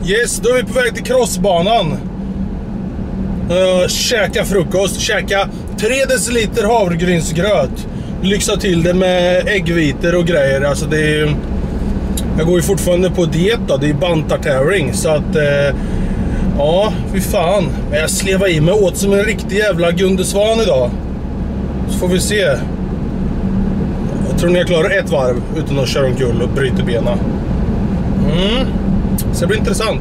Yes, då är vi på väg till crossbanan. Käka frukost. Käka 3 deciliter havregrynsgröt. Lyxa till det med äggvitor och grejer. Alltså det är... Jag går ju fortfarande på diet då. Det är bantartävling. Så att... ja, fy fan. Men jag slevar i mig åt som en riktig jävla Gunde Svan idag. Så får vi se. Jag tror ni jag klarar ett varv utan att köra omkull och bryta benen. Så det blir intressant.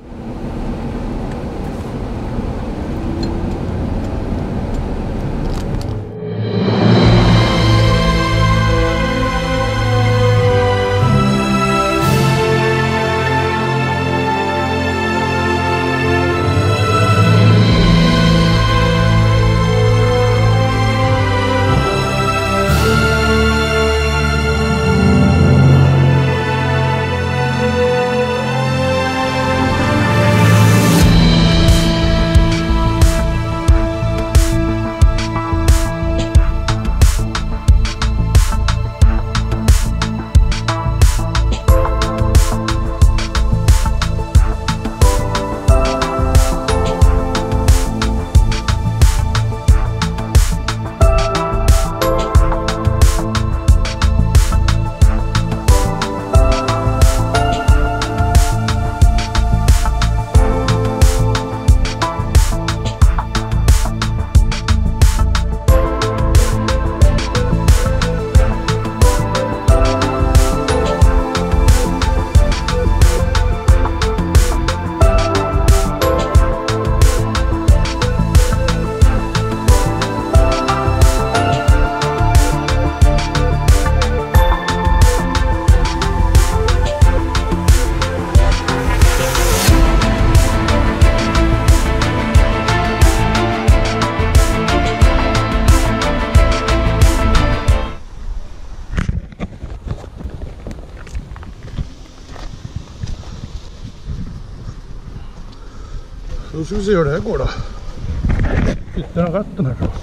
Då ska vi se hur det här går då. Hittar han rätten här då?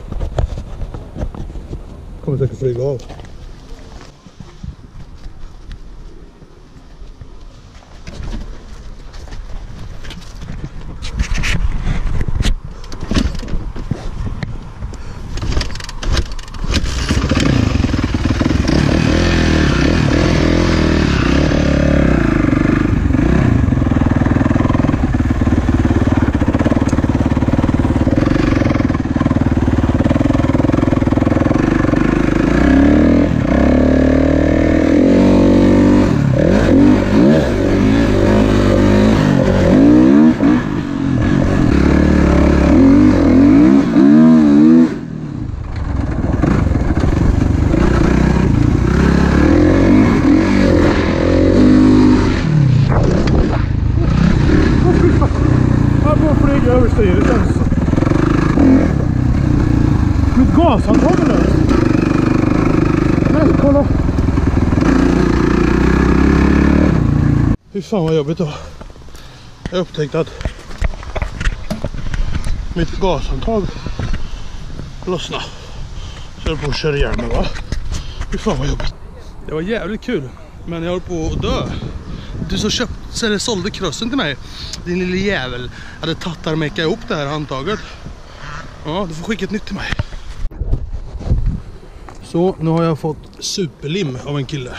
Kommer säkert flyga av. Mitt gashandtag är löst. Nej, kolla. Fy fan vad jobbigt då. Jag upptäckte att mitt gashandtag lossnade. Så jag höll på att köra ihjäl mig, va? Fy fan vad jobbigt. Det var jävligt kul. Men jag höll på att dö. Du som sålde krossen till mig, din lille jävel, hade tattarmeckat ihop det här handtaget. Ja, du får skicka ett nytt till mig. Så, nu har jag fått superlim av en kille.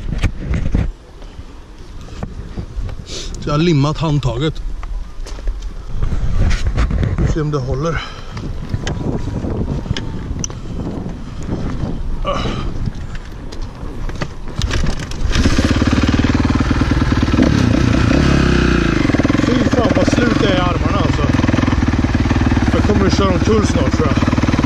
Så jag har limmat handtaget. Vi får se om det håller. Slut i armarna alltså. Jag kommer att köra omkull snart tror jag.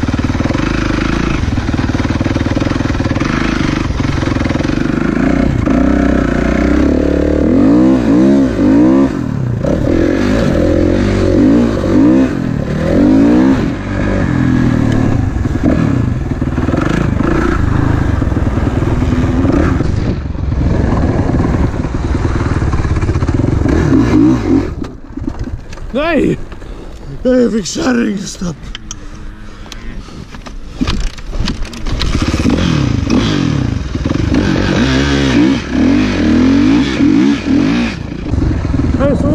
Nej! Jag fick kärringstapp. Jag är så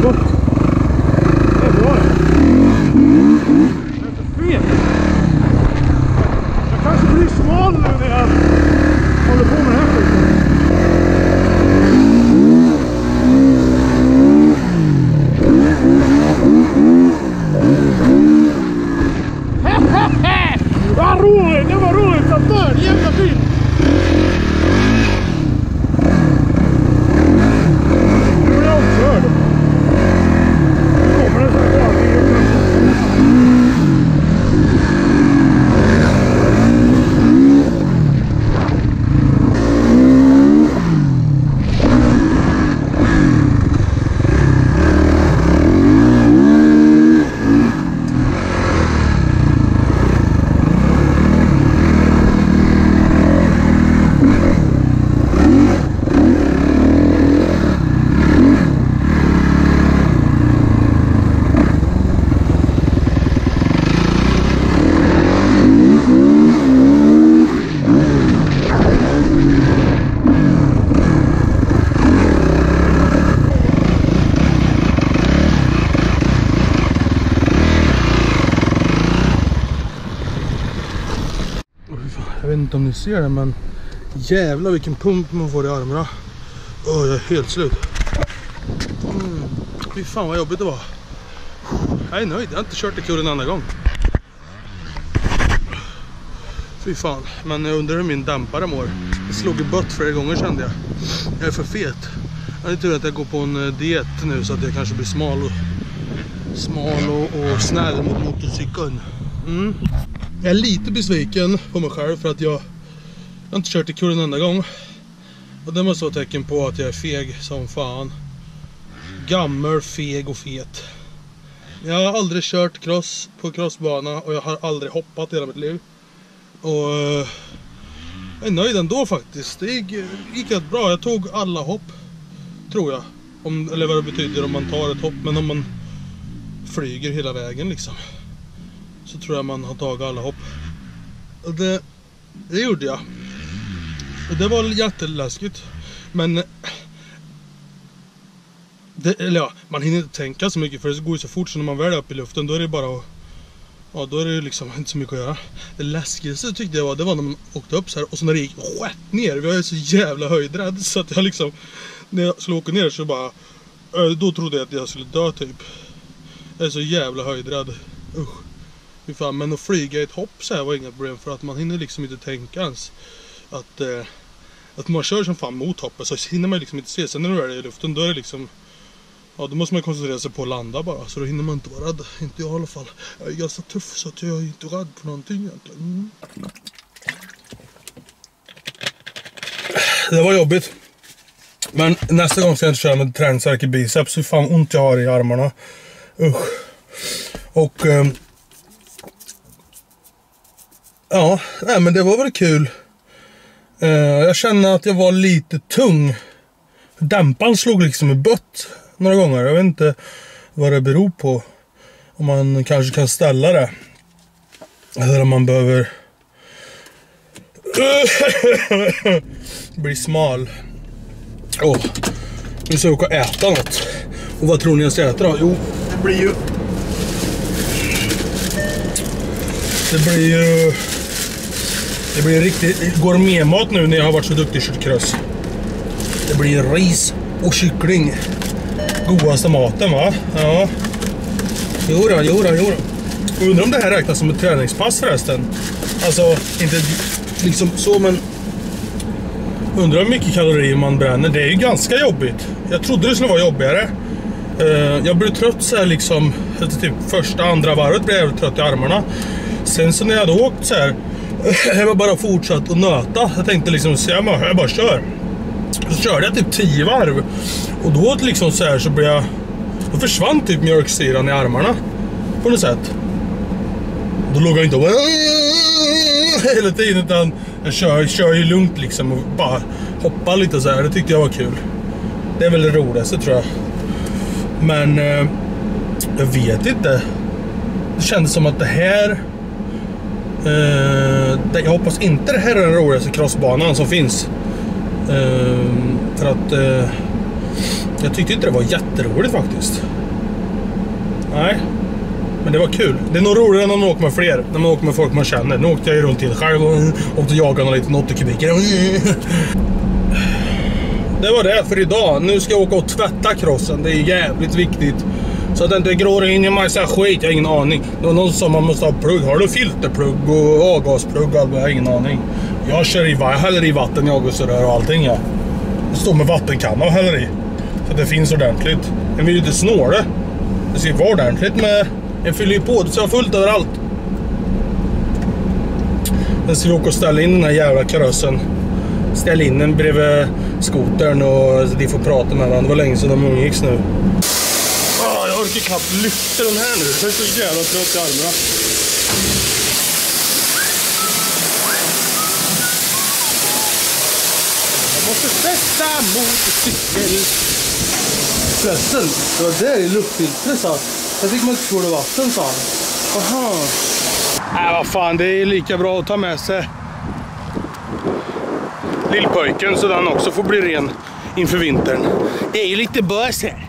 gott. Det är bra. Det är för fet. Jag kanske blir smal nu när jag håller på med det här skiten. Vad roligt! Det var roligt som dör! Jävla fint! Nu är jag omkörd. Nu kommer det så här kvar. Jag vet inte om ni ser det, men jävlar vilken pump man får i armarna. Åh, jag är helt slut. Fy fan vad jobbigt det var. Jag är nöjd, jag har inte kört i kul en annan gång. Fy fan, men jag undrar hur min dämpare mår. Jag slog i bött flera gånger kände jag. Jag är för fet. Jag är tur att jag går på en diet nu så att jag kanske blir smal och snäll mot motorcykeln. Jag är lite besviken på mig själv för att jag har inte kört i kul en enda gång. Och det måste vara tecken på att jag är feg som fan. Gammal, feg och fet. Jag har aldrig kört cross på crossbana och jag har aldrig hoppat i hela mitt liv. Och jag är nöjd ändå faktiskt. Det gick rätt bra. Jag tog alla hopp, tror jag. Eller vad det betyder om man tar ett hopp. Men om man flyger hela vägen liksom, så tror jag man har tagit alla hopp. Och det gjorde jag. Och det var jätteläskigt. Men man hinner inte tänka så mycket, för det går ju så fort, så när man väl är uppe i luften då är det bara att, ja, då är det liksom inte så mycket att göra. Det läskigaste tyckte jag det var när man åkte upp så här, och så när det gick rätt ner. Vi är så jävla höjdrädd så att jag liksom, när jag skulle åka ner så bara, då trodde jag att jag skulle dö typ. Jag är så jävla höjdrädd. Fy fan, men att flyga i ett hopp så här var inga problem, för att man hinner liksom inte tänka ens att man kör som fan mot hoppet, så hinner man liksom inte se. Sen när du är i luften då är det liksom, ja, då måste man koncentrera sig på att landa bara, så då hinner man inte vara rädd. Inte jag i alla fall. Jag är ganska tuff så att jag är inte rädd för någonting egentligen. Det var jobbigt. Men nästa gång ska jag inte köra med träningsvärk i biceps. Hur fan ont jag har i armarna. Och ja, nej, men det var väl kul. Jag känner att jag var lite tung. Dämparen slog liksom i bött några gånger. Jag vet inte vad det beror på. Om man kanske kan ställa det. Eller om man behöver bli smal. Nu ska jag åka och äta något. Och vad tror ni jag ska äta då? Jo, det blir ju riktigt gourmetmat nu när jag har varit så duktig i köttkröss. Det blir ris och kyckling. Godaste maten, va? Ja. Jo. Undrar om det här räknas som ett träningspass förresten. Alltså, inte liksom så, men undrar hur mycket kalorier man bränner. Det är ju ganska jobbigt. Jag trodde det skulle vara jobbigare. Jag blev trött så här liksom, typ första, andra varvet blev jag trött i armarna. Sen så när jag hade åkt så här, jag var bara fortsatt att nöta. Jag tänkte liksom, så jag bara kör. Så körde jag typ 10 varv. Och då liksom så här så blev jag, då försvann typ mjölksyran i armarna på något sätt. Då låg jag inte hela tiden, utan jag kör ju lugnt liksom och bara hoppar lite så här. Det tyckte jag var kul. Det är väl det roligaste, tror jag. Men jag vet inte. Det kändes som att det här jag hoppas inte det här är den roligaste crossbanan som finns. För att Jag tyckte inte det var jätteroligt faktiskt. Nej. Men det var kul. Det är nog roligare när man åker med fler. När man åker med folk man känner. Nu åkte jag ju runt till själv och åkte jagade en liten 80-kubikare. Det var det för idag. Nu ska jag åka och tvätta krossen. Det är jävligt viktigt. Så att det inte grår in i massa skit. Jag har ingen aning. Det var någon som man måste ha plugg. Har du filterplugg och avgasplugg? Jag har ingen aning. Jag kör i häller i vatten i avgasrör och allting. Ja. Det står med vattenkanna och häller i. Så att det finns ordentligt. Men vi är ju inte snåla. Det ska vara ordentligt med... Jag fyller ju på. Det ska vara fullt överallt. Jag ska åka och ställa in den här jävla karossen. Ställ in den bredvid skotern och de får prata med varandra. Det var länge sedan de umgicks nu. Jag orkar knappt lyfta den här nu. Jag är så jävla trött i armarna. Jag måste testa motorcykel. Förresten, det var där i luftfiltret så. Jag fick man inte spola vatten, sa han. Aha. Nej, vad fan, det är lika bra att ta med sig lillpojken så den också får bli ren inför vintern. Det är ju lite bös här.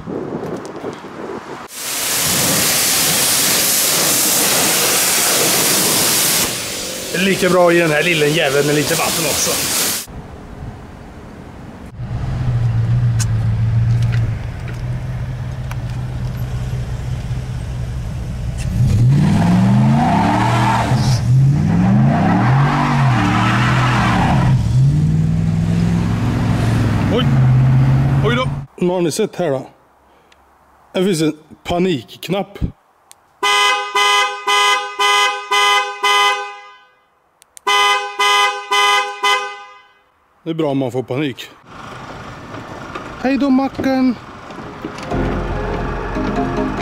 Det är lika bra i den här lilla jäveln med lite vatten också. Oj då. Nu har ni sett här då. Det finns en panikknapp. Det är bra om man får panik. Hej då, macken.